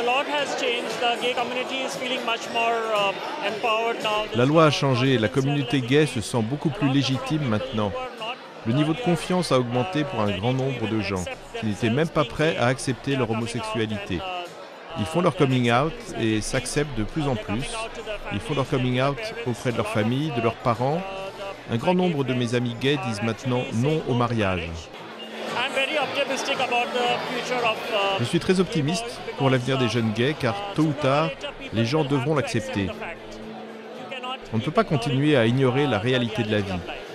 La loi a changé, la communauté gay se sent beaucoup plus légitime maintenant. Le niveau de confiance a augmenté pour un grand nombre de gens qui n'étaient même pas prêts à accepter leur homosexualité. Ils font leur coming out et s'acceptent de plus en plus. Ils font leur coming out auprès de leur famille, de leurs parents. Un grand nombre de mes amis gays disent maintenant non au mariage. Je suis très optimiste pour l'avenir des jeunes gays car tôt ou tard, les gens devront l'accepter. On ne peut pas continuer à ignorer la réalité de la vie.